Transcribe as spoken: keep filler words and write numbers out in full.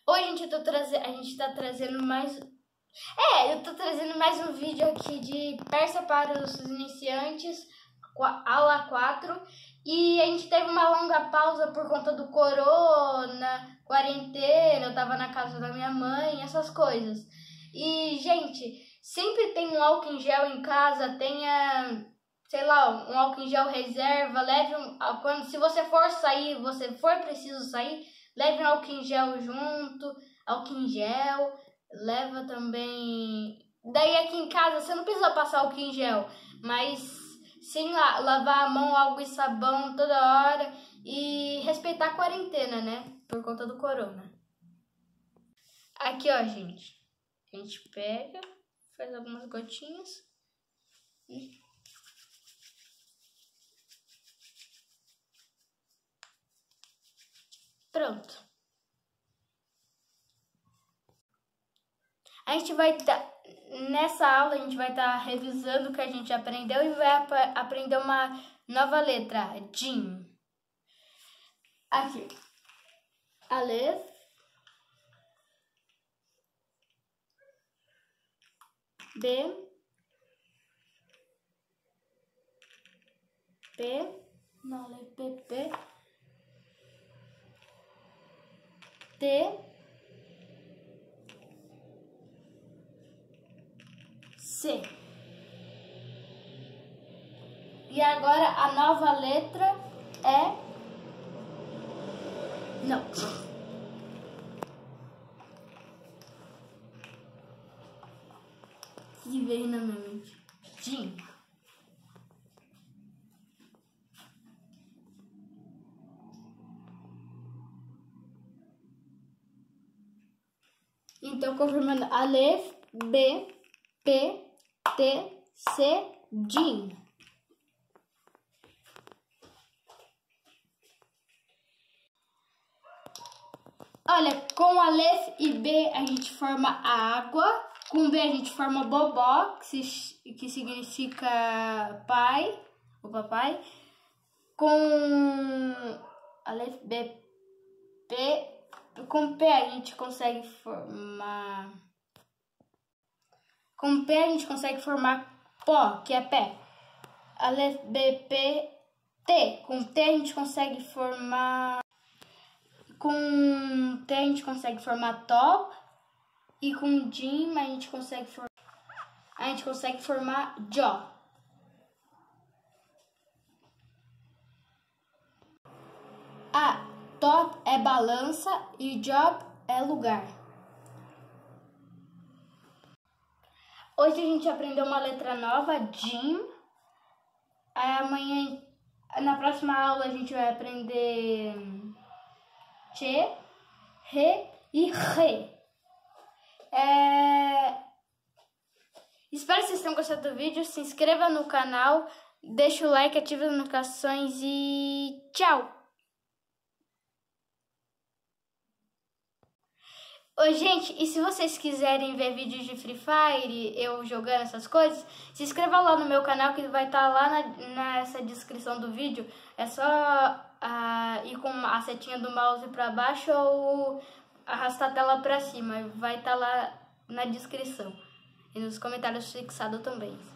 Hoje a gente, tá trazendo, a gente tá trazendo mais... É, eu tô trazendo mais um vídeo aqui de Persa para os iniciantes, aula quatro. E a gente teve uma longa pausa por conta do corona, quarentena, eu tava na casa da minha mãe, essas coisas. E, gente, sempre tem um álcool em gel em casa, tenha... sei lá, um álcool em gel reserva, leve um, quando, se você for sair, você for preciso sair, leve um álcool em gel junto, álcool em gel, leva também, daí aqui em casa você não precisa passar álcool em gel, mas sim la, lavar a mão, água e sabão toda hora e respeitar a quarentena, né, por conta do corona. Aqui ó, gente, a gente pega, faz algumas gotinhas e... pronto. A gente vai estar, tá, nessa aula a gente vai estar tá revisando o que a gente aprendeu e vai ap aprender uma nova letra, Jim. Aqui. Aleph. B. P. Não, Aleph, P, P. T. C. E agora a nova letra é... não. Que veio na minha mente. Jim. Então, confirmando, Aleph, B, P, T, C, Jim. Olha, com Aleph e B a gente forma a água, com B a gente forma bobó, que, se, que significa pai, o papai. Com Aleph, B, P... com P a gente consegue formar... Com P a gente consegue formar pó, que é pé. Aleph, B, P, T. Com T a gente consegue formar... Com T a gente consegue formar top. E com Jim a gente consegue formar... A gente consegue formar jaw. A top é balança e job é lugar. Hoje a gente aprendeu uma letra nova, Jim. Amanhã, na próxima aula, a gente vai aprender Che, Re e Re. É... Espero que vocês tenham gostado do vídeo. Se inscreva no canal, deixa o like, ative as notificações e tchau! Oi, gente, e se vocês quiserem ver vídeos de Free Fire, eu jogando essas coisas, se inscreva lá no meu canal que vai estar lá na, nessa descrição do vídeo. É só uh, ir com a setinha do mouse para baixo ou arrastar a tela para cima. Vai estar lá na descrição e nos comentários fixados também.